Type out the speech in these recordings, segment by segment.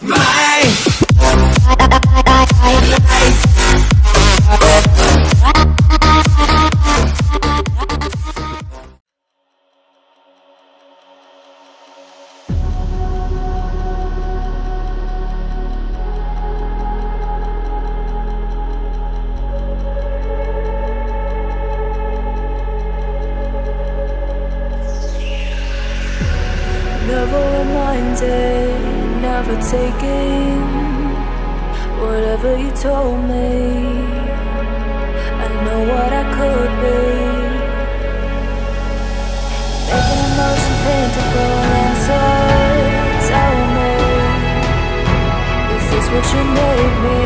Never reminded, never taking whatever you told me. I know what I could be, making emotion paintable answer. Tell me, is this what you made me?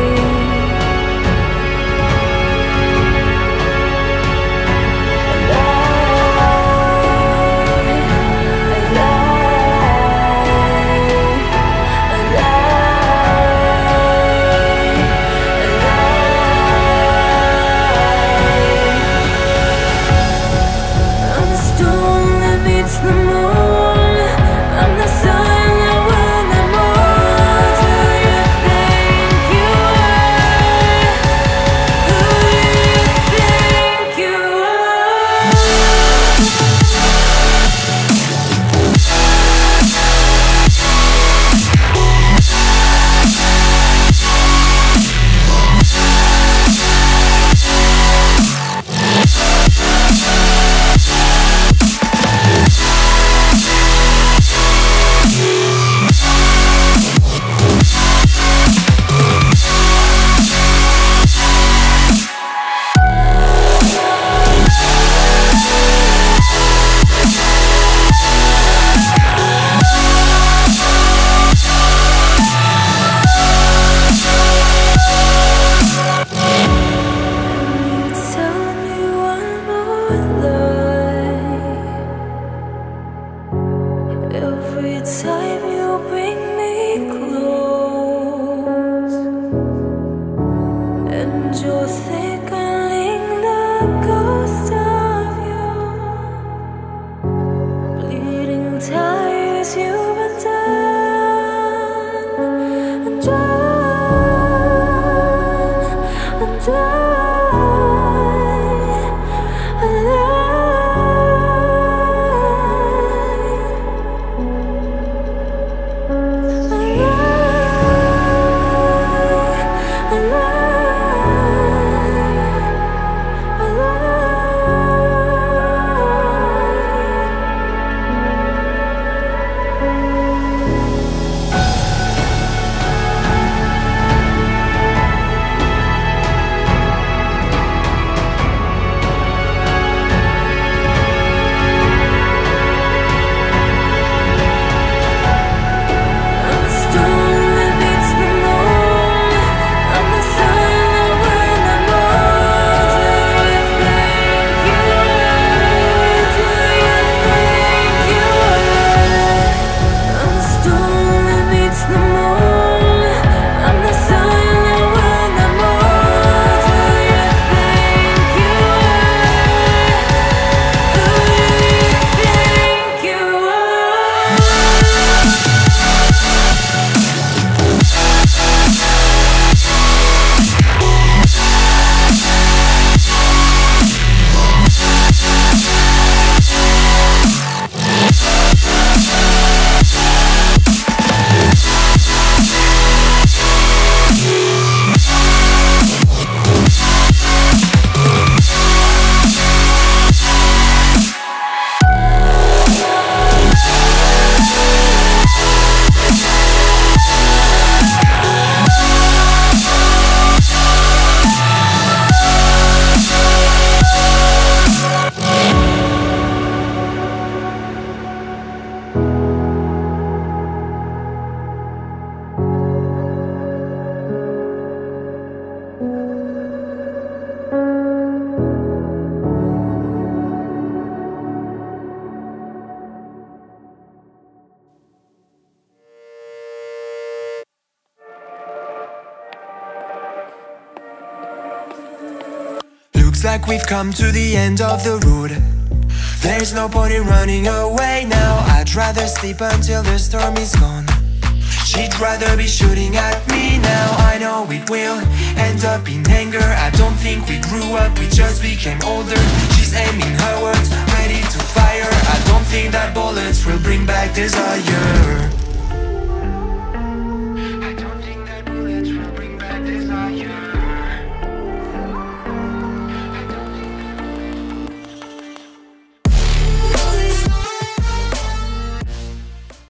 Looks like we've come to the end of the road. There's no point in running away now. I'd rather sleep until the storm is gone. She'd rather be shooting at me now. I know it will end up in anger. I don't think we grew up, we just became older. She's aiming her words, ready to fire. I don't think that bullets will bring back desire.